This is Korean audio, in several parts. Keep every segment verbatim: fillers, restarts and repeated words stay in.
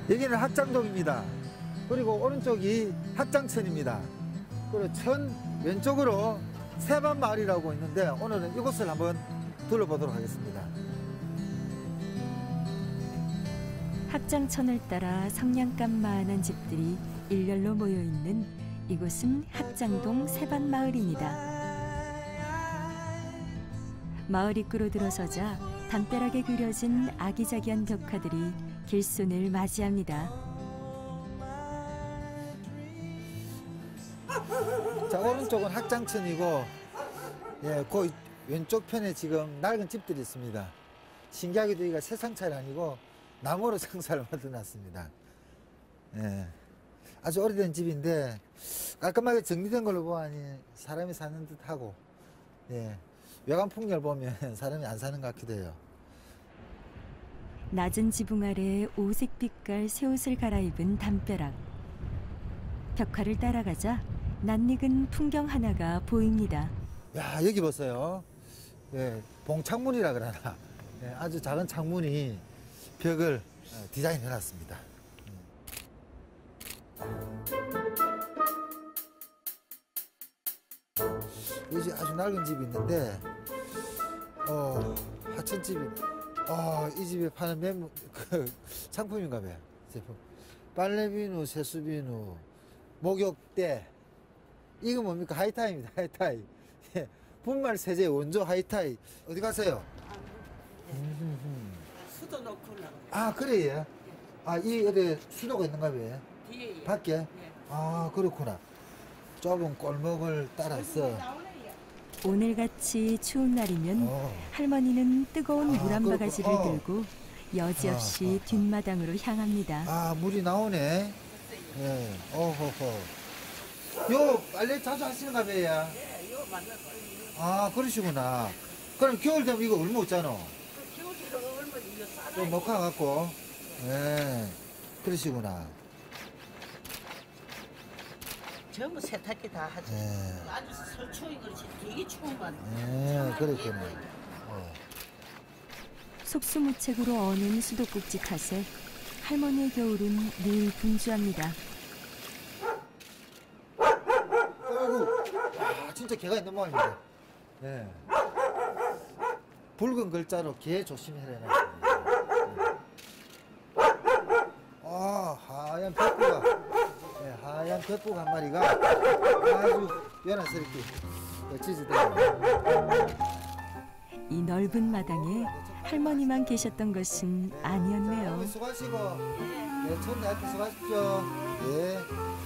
여기는 학장동입니다. 그리고 오른쪽이 학장천입니다. 그리고 천 왼쪽으로 세반마을이라고 있는데 오늘은 이곳을 한번 둘러보도록 하겠습니다. 학장천을 따라 성냥감만한 집들이 일렬로 모여있는 이곳은 학장동 세반마을입니다. 마을 입구로 들어서자 담벼락에 그려진 아기자기한 벽화들이 길손을 맞이합니다. 자, 오른쪽은 학장천이고, 예, 그 왼쪽 편에 지금 낡은 집들이 있습니다. 신기하게도 이가 새 상차이 아니고 나무로 상사를 만들어놨습니다. 예, 아주 오래된 집인데 깔끔하게 정리된 걸로 보아니 사람이 사는 듯하고, 예, 외관 풍경을 보면 사람이 안 사는 것 같기도 해요. 낮은 지붕 아래 오색 빛깔 새 옷을 갈아입은 담벼락. 벽화를 따라가자 낯익은 풍경 하나가 보입니다. 야, 여기 보세요. 예, 봉창문이라 그러나, 예, 아주 작은 창문이 벽을 디자인 해놨습니다. 여기 아주 낡은 집이 있는데, 어, 하천집이, 어, 이 집에 파는 매물, 그, 상품인가 봐요. 제품. 빨래비누, 세수비누, 목욕대. 이거 뭡니까? 하이타이입니다. 하이타이. 예, 분말 세제 원조 하이타이. 어디 가세요? 수도 넣고 나가. 아, 그래요? 아, 이, 어디 수도가 있는가 봐요? 뒤에. 밖에? 예. 아, 그렇구나. 좁은 골목을 따라서. 오늘같이 추운 날이면 어. 할머니는 뜨거운 아, 물 한 그렇구- 바가지를 어. 들고 여지없이 아, 아, 아. 뒷마당으로 향합니다. 아, 물이 나오네. 예, 어허허. 요, 빨래 자주 하시는가 봐요? 예, 이거 만나 빨리. 아, 그러시구나. 그럼 겨울 되면 이거 얼마 없잖아. 그 겨울 들어 얼마 이거 싸나. 또 녹아갖고. 예, 그러시구나. 전부 세탁기 다 하지. 예. 아주 설추위 그렇지. 되게 추운 건. 예, 그렇겠네. 예. 속수무책으로 어는 수도꼭지 탓에 할머니의 겨울은 늘 분주합니다. 아이고, 아, 진짜 개가 있는 모양입니다. 예. 붉은 글자로 개 조심해라. 아, 하얀 벽구가, 예, 하얀 벽구 한 마리가 아주 연하스럽게 찢어대요. 이 넓은 마당에 할머니만 계셨던 것은 아니었네요. 어머니 수고하시고, 예, 처음 나한테 수고하십시오. 예.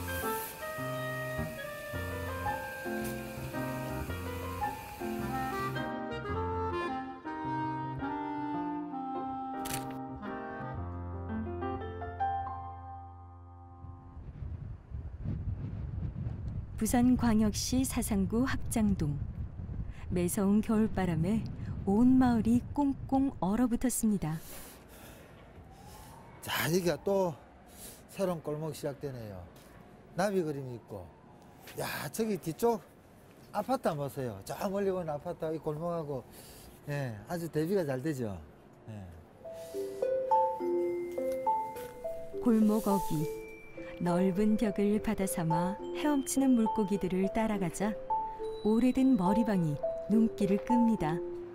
부산광역시 사상구 학장동. 매서운 겨울바람에 온 마을이 꽁꽁 얼어붙었습니다. 자, 여기가 또 새로운 골목 시작되네요. 나비 그림이 있고, 야, 저기 뒤쪽 아파트 한번 보세요. 저 멀리 보는 아파트, 이 골목하고, 예, 아주 대비가 잘 되죠. 예. 골목 어귀. 넓은 벽을 바다 삼아 헤엄치는 물고기들을 따라가자 오래된 머리방이 눈길을 끕니다.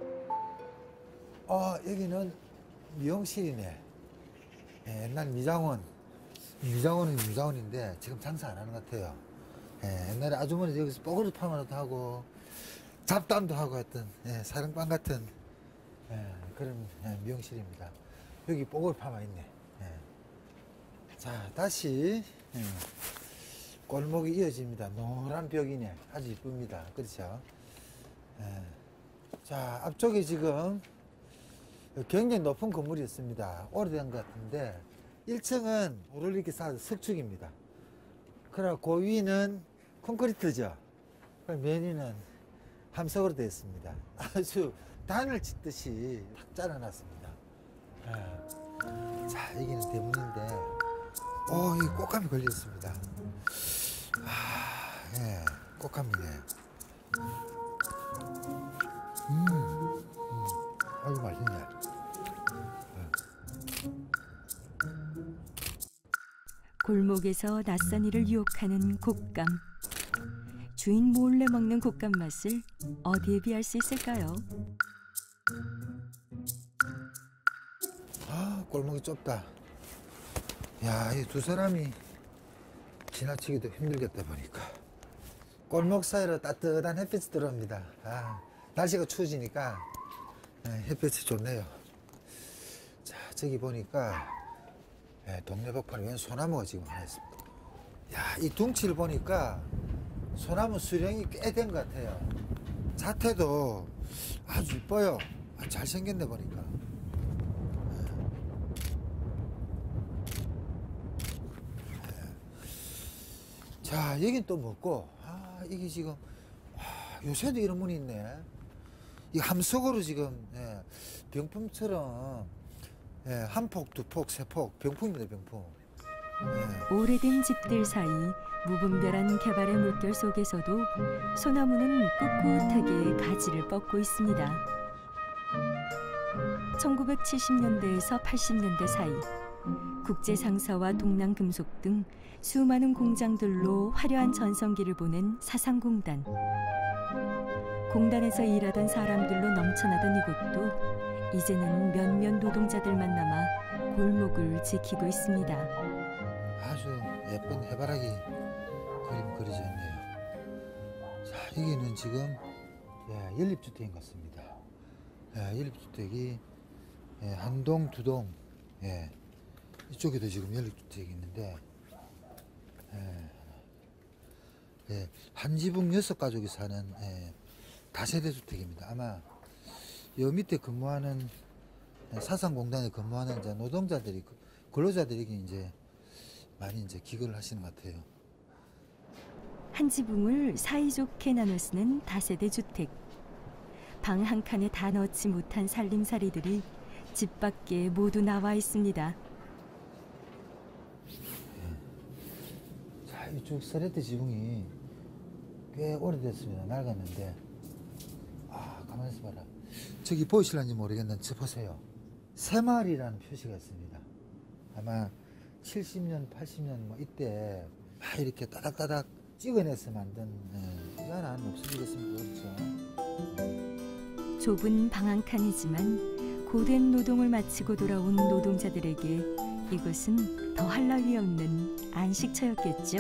어, 여기는 미용실이네. 예, 옛날 미장원. 미장원은 미장원인데 지금 장사 안 하는 것 같아요. 예, 옛날에 아주머니 여기서 뽀글이 파마도 하고 잡담도 하고 했던, 예, 사랑방 같은, 예, 그런, 예, 미용실입니다. 여기 뽀글 파마 있네. 예. 자, 다시, 예, 골목이 이어집니다. 노란 벽이네. 아주 이쁩니다. 그렇죠? 예. 자, 앞쪽에 지금 굉장히 높은 건물이 있습니다. 오래된 것 같은데 일 층은 물을 이렇게 쌓아서 석축입니다. 그리고 그 위는 콘크리트죠. 면위는 함석으로 되어 있습니다. 아주 단을 짓듯이 탁 잘라놨습니다. 예. 자, 여기는 대문인데, 어, 이 꽃감이 걸려 있습니다. 아, 예, 꽃감이네. 음, 음, 아유, 맛있네. 골목에서 낯선 이를 유혹하는 곶감. 주인 몰래 먹는 곶감 맛을 어디에 비할 수 있을까요? 아, 골목이 좁다. 야, 이 두 사람이 지나치기도 힘들겠다 보니까. 골목 사이로 따뜻한 햇빛이 들어옵니다. 아, 날씨가 추워지니까 햇빛이 좋네요. 자, 저기 보니까 동네 복판에 웬 소나무가 지금 하나 있습니다. 야, 이 둥치를 보니까 소나무 수령이 꽤 된 것 같아요. 자태도 아주 이뻐요. 아, 잘생겼네 보니까. 자, 여긴 또 뭐고? 아, 이게 지금, 아, 요새도 이런 문이 있네. 이 함석으로 지금, 예, 병품처럼, 예, 한 폭, 두 폭, 세 폭, 병품입니다, 병품. 예. 오래된 집들 사이 무분별한 개발의 물결 속에서도 소나무는 꿋꿋하게 가지를 뻗고 있습니다. 천구백칠십 년대에서 팔십 년대 사이 국제상사와 동남금속 등 수많은 공장들로 화려한 전성기를 보낸 사상공단. 공단에서 일하던 사람들로 넘쳐나던 이곳도 이제는 몇몇 노동자들만 남아 골목을 지키고 있습니다. 아주 예쁜 해바라기 그림 그려져 있네요. 자, 여기는 지금 예, 연립주택인 것 같습니다. 예, 연립주택이 예, 한 동, 두 동, 예, 이쪽에도 지금 연립주택이 있는데 예, 예, 한 지붕 여섯 가족이 사는 예, 다세대 주택입니다. 아마 요 밑에 근무하는 사상공단에 근무하는 이제 노동자들이 근로자들이 이제 많이 이제 기거를 하시는 것 같아요. 한 지붕을 사이좋게 나눠 쓰는 다세대 주택. 방 한 칸에 다 넣지 못한 살림살이들이 집 밖에 모두 나와 있습니다. 자, 이쪽 세레트 지붕이 꽤 오래됐습니다. 낡았는데 아, 가만히 있어봐라. 저기 보이실런지 모르겠는데 저 보세요. 새마을이라는 표시가 있습니다. 아마 칠십 년, 팔십 년 뭐 이때 막 이렇게 따닥따닥 찍어내서 만든 예, 이건 안 없어지겠습니까? 그렇죠? 좁은 방 한 칸이지만 고된 노동을 마치고 돌아온 노동자들에게 이곳은 더할 나위 없는 안식처였겠죠.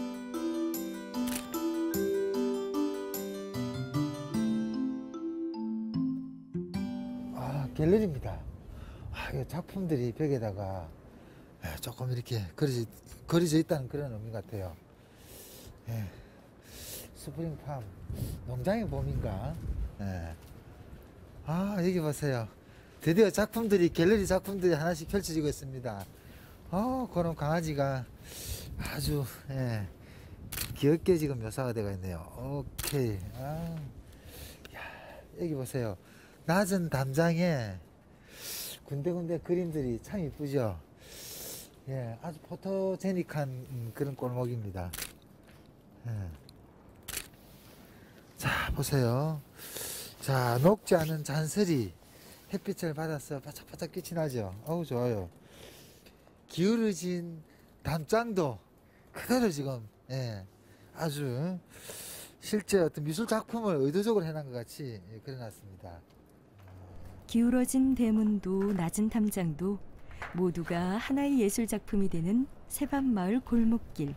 아, 갤러리입니다. 아, 이 작품들이 벽에다가 예, 조금 이렇게 그려져, 그려져 있다는 그런 의미 같아요. 예. 스프링팜 농장의 봄인가? 예. 아, 여기 보세요. 드디어 작품들이 갤러리 작품들이 하나씩 펼쳐지고 있습니다. 어, 그런 강아지가 아주 예, 귀엽게 지금 묘사가 되어 있네요. 오케이. 아, 야, 여기 보세요. 낮은 담장에 군데군데 그림들이 참 이쁘죠. 예, 아주 포토제닉한 음, 그런 골목입니다. 예. 자, 보세요. 자, 녹지 않은 잔슬이 햇빛을 받아서 바짝바짝 빛이 나죠. 어우, 좋아요. 기울어진 담장도 그대로 지금, 예, 아주 실제 어떤 미술 작품을 의도적으로 해놓은 것 같이 예, 그려놨습니다. 기울어진 대문도 낮은 담장도 모두가 하나의 예술 작품이 되는 새밤마을 골목길.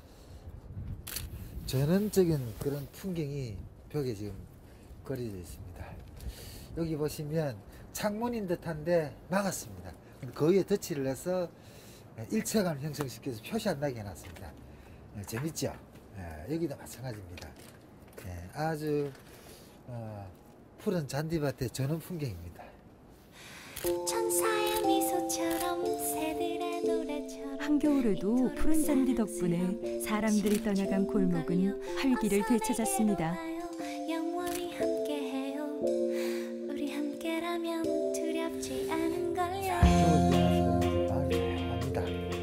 전원적인 그런 풍경이 벽에 지금 그려져 있습니다. 여기 보시면 창문인 듯한데 막았습니다. 거기에 덧칠을 해서 일체감을 형성시켜서 표시 안 나게 해놨습니다. 예, 재밌죠? 예, 여기도 마찬가지입니다. 예, 아주 어, 푸른 잔디밭의 전원 풍경입니다. 천사의 미소처럼 새들의 노래처럼 한겨울에도 푸른 잔디 덕분에 사람들이 떠나간 골목은 활기를 되찾았습니다. 영원히 함께해요. 우리 함께라면 두렵지 않은 걸요. 합니다.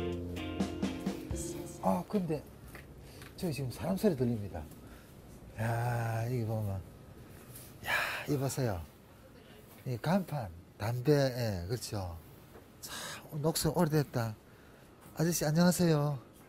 아, 근데 저기 지금 사람 소리 들립니다. 야, 이거 보면, 야, 이거 보세요. 이 간판, 담배, 예, 그렇죠. 참 녹색 오래됐다. 아저씨 안녕하세요.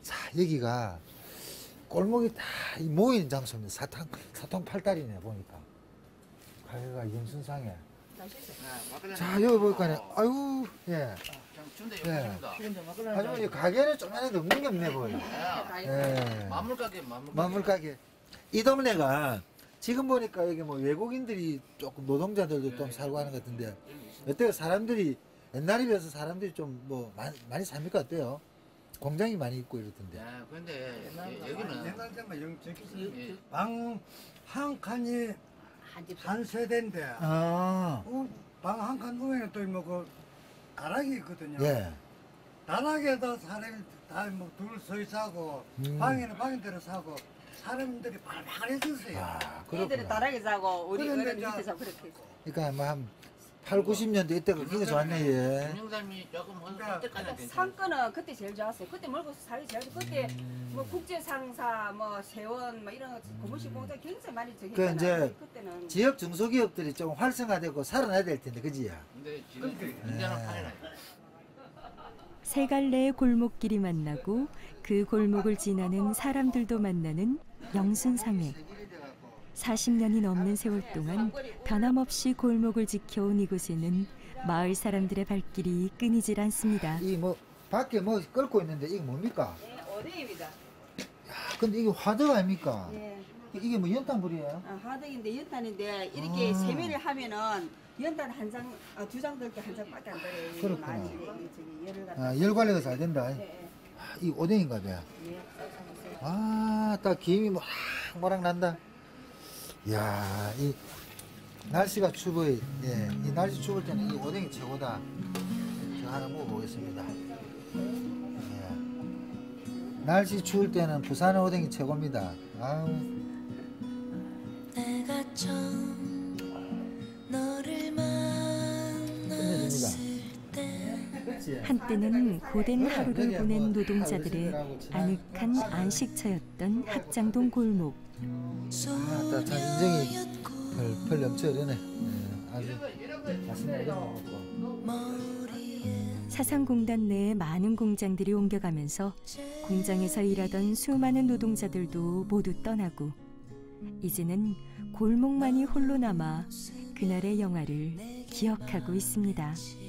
자, 여기가 골목이 다 모이는 장소입니다. 사탕, 사통팔달이네, 보니까. 가게가 이정순상에. 자, 여기 보니까, 아유, 예. 예. 하지만 이 가게는 좀 안에도 없는 게 없네, 보여. 예. 만물가게, 만물가게. 만물가게. 이 동네가 지금 보니까 여기 뭐 외국인들이 조금 노동자들도 좀 살고 하는 것 같은데, 어때요? 사람들이, 옛날에 비해서 사람들이 좀 뭐 많이, 많이 삽니까? 어때요? 공장이 많이 있고 이러던데. 야, 근데 여기는 옛날 때만 영 저기 예. 방 한 칸이 한집 한 세대인데 아, 방 한 칸 후에는 또 뭐 그 다락이 있거든요. 예. 다락에도 사람이 다뭐둘 서 있고 음. 방에는 방에대로 사고 사람들이 발발해졌어요. 아, 애들은 그렇구나. 다락에 자고 우리 그런데 어른 이제 밑에 자고 그렇게 그러니까 뭐 한 팔, 구십 년대 이때가 그게 좋았네, 예. 금융삶이 조금 그러니까 언제까지 괜찮아. 상권은 그때 제일 좋았어요. 그때 멀고 살기 제일 좋았어요. 그때 뭐 국제상사, 뭐 세원, 뭐 이런 거 고무신 공장 굉장히 많이 저기 그 이제 그때는 지역 중소기업들이 좀 활성화되고 살아나야 될 텐데, 그지? 근데 지금 문제는 예. 판이나. 세 갈래의 골목길이 만나고 그 골목을 지나는 사람들도 만나는 영순상회. 사십 년이 넘는 세월 동안 변함없이 골목을 지켜온 이곳에는 마을 사람들의 발길이 끊이질 않습니다. 이 뭐 밖에 뭐 끓고 있는데 이게 뭡니까? 예, 어대입니다. 근데 이게 화덕 아닙니까? 예, 이게 뭐 연탄불이에요? 아, 하덕인데 연탄인데 이렇게 아. 세매를 하면은 연탄 한 장, 아, 두 장 들게 한 장밖에 안 들어요. 이게 그렇구나. 많이 이래, 이게 저기 열을 갖다. 아, 열 관리가 잘 된다. 예, 예, 아, 이 오뎅인가 봐요. 예. 아, 딱 김이 뭐 모락 난다. 이야, 이 날씨가 추워요. 예, 이 날씨 추울 때는 이 오뎅이 최고다. 저 하나 먹어보겠습니다. 예. 날씨 추울 때는 부산의 오뎅이 최고입니다. 아우. 내가 처음 너를 만났을 때 한때는 고된 하루를 보낸 노동자들의 아늑한 안식처였던 합장동 골목. 아, 딱 참 인정이 펄펄 넘쳐 흐르네. 예, 아주 맛있는 오뎅 먹고. 사상공단 내에 많은 공장들이 옮겨가면서 공장에서 일하던 수많은 노동자들도 모두 떠나고 이제는 골목만이 홀로 남아 그날의 영화를 기억하고 있습니다.